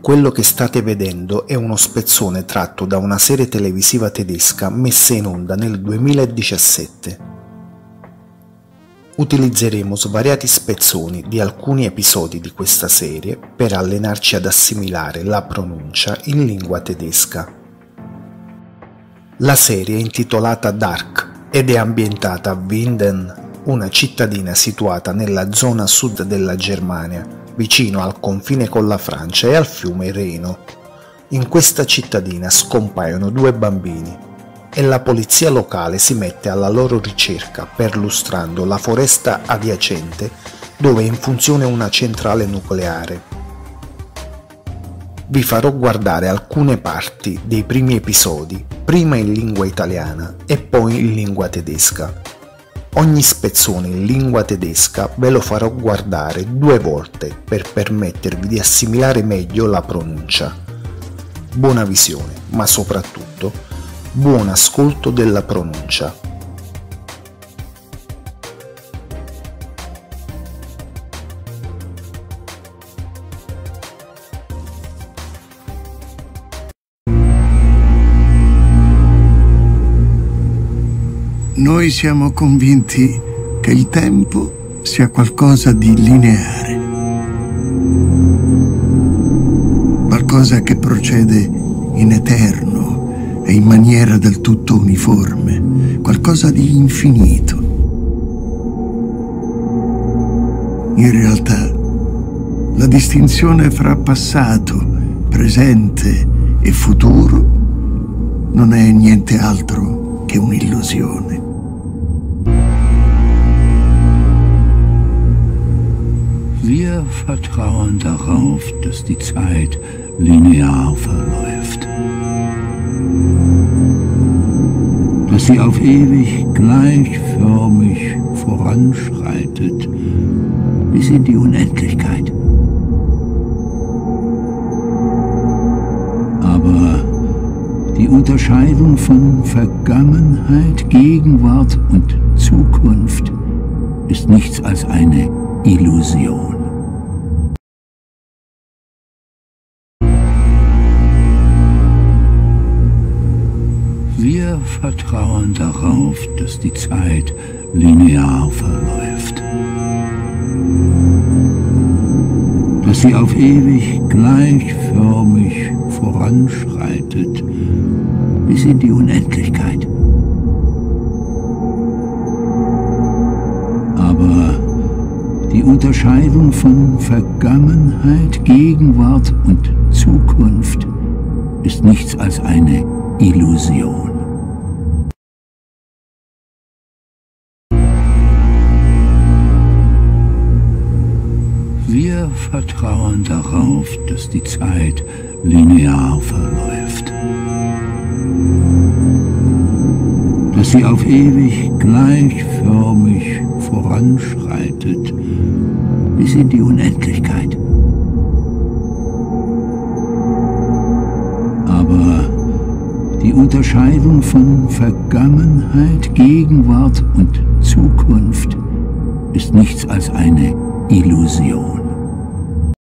Quello che state vedendo è uno spezzone tratto da una serie televisiva tedesca messa in onda nel 2017. Utilizzeremo svariati spezzoni di alcuni episodi di questa serie per allenarci ad assimilare la pronuncia in lingua tedesca. La serie è intitolata Dark ed è ambientata a Winden, una cittadina situata nella zona sud della Germania, vicino al confine con la Francia e al fiume Reno. In questa cittadina scompaiono 2 bambini e la polizia locale si mette alla loro ricerca perlustrando la foresta adiacente dove è in funzione una centrale nucleare. Vi farò guardare alcune parti dei primi episodi, prima in lingua italiana e poi in lingua tedesca. Ogni spezzone in lingua tedesca ve lo farò guardare 2 volte per permettervi di assimilare meglio la pronuncia. Buona visione, ma soprattutto buon ascolto della pronuncia. Noi siamo convinti che il tempo sia qualcosa di lineare, qualcosa che procede in eterno e in maniera del tutto uniforme, qualcosa di infinito. In realtà, la distinzione fra passato, presente e futuro non è niente altro che un'illusione. Wir vertrauen darauf, dass die Zeit linear verläuft. Dass sie auf ewig gleichförmig voranschreitet, bis in die Unendlichkeit. Aber die Unterscheidung von Vergangenheit, Gegenwart und Zukunft ist nichts als eine Illusion. Wir vertrauen darauf, dass die Zeit linear verläuft. Dass sie auf ewig gleichförmig voranschreitet, bis in die Unendlichkeit. Aber die Unterscheidung von Vergangenheit, Gegenwart und Zukunft ist nichts als eine Illusion. Wir vertrauen darauf, dass die Zeit linear verläuft. Dass sie auf ewig gleichförmig voranschreitet, bis in die Unendlichkeit. Aber die Unterscheidung von Vergangenheit, Gegenwart und Zukunft ist nichts als eine Illusion.